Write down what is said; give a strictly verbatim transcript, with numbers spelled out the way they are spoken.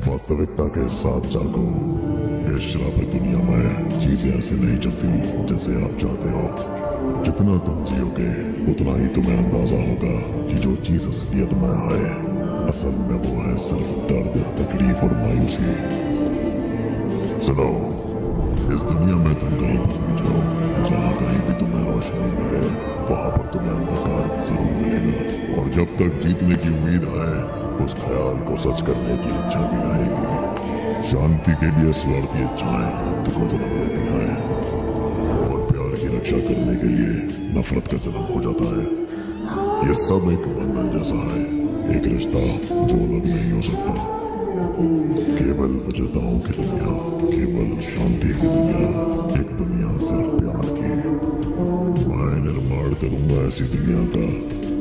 वास्तविकता के साथ जागो। इस श्रापित दुनिया में चीजें ऐसे नहीं चलती जैसे आप चाहते हो। जितना तुम जियोगे उतना ही तुम्हें अंदाजा होगा कि जो चीज असलियत में है असल में वो है सिर्फ दर्द, तकलीफ और मायूसी। सुनो, इस दुनिया में तुम कहीं भी जाओ, जहाँ कहीं भी तुम्हें रोशनी मिले वहां पर तुम्हें अंधकार भी जरूर मिलेगा। और जब तक जीतने की उम्मीद है उस ख्याल को सच करने की इच्छा भी रहेगी। शांति के लिए स्वार्थी इच्छाएं युद्ध को जन्म देती हैं और प्यार की रक्षा करने के लिए नफरत का जन्म हो जाता है। ये सब एक बंधन जैसा है, एक रिश्ता जो अलग नहीं हो सकता। केवल विजेताओं की दुनिया, केवल शांति की दुनिया, एक दुनिया सिर्फ प्यार की। मैं निर्माण करूंगा ऐसी दुनिया का